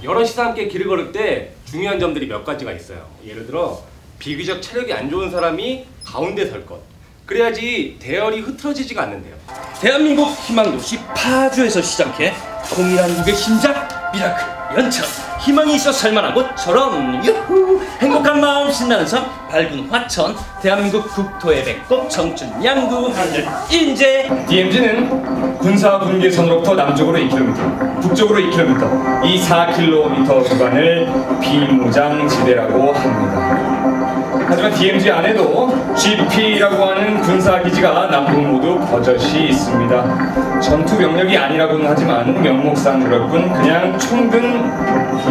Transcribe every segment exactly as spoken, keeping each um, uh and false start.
여럿이서 함께 길을 걸을 때 중요한 점들이 몇 가지가 있어요. 예를 들어 비교적 체력이 안 좋은 사람이 가운데 설 것. 그래야지 대열이 흐트러지지가 않는데요. 대한민국 희망도시 파주에서 시작해 통일한국의 심장 미라클 연천, 희망이 있어 살만한 곳처럼 유후 행복한 마음 신나는 섬 밝은 화천, 대한민국 국토의 배꼽 청춘 양구 하늘 인제. 디엠지는 군사 분계선으로부터 남쪽으로 이 킬로미터, 북쪽으로 이 킬로미터, 이 사 킬로미터 구간을 비무장지대라고 합니다. 하지만 디엠지 안에도 지피라고 하는 군사기지가 남북 모두 버젓이 있습니다. 전투 병력이 아니라고는 하지만 명목상 그럴 뿐 그냥 총등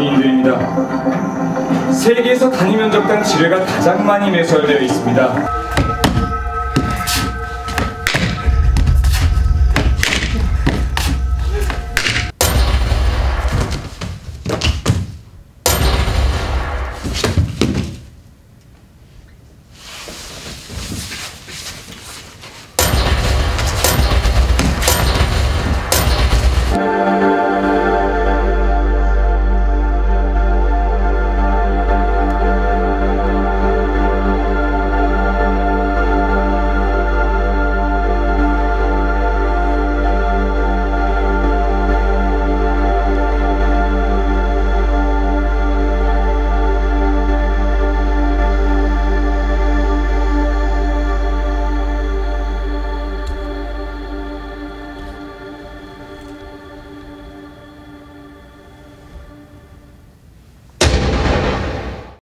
군인들입니다. 세계에서 단위 면적당 지뢰가 가장 많이 매설되어 있습니다.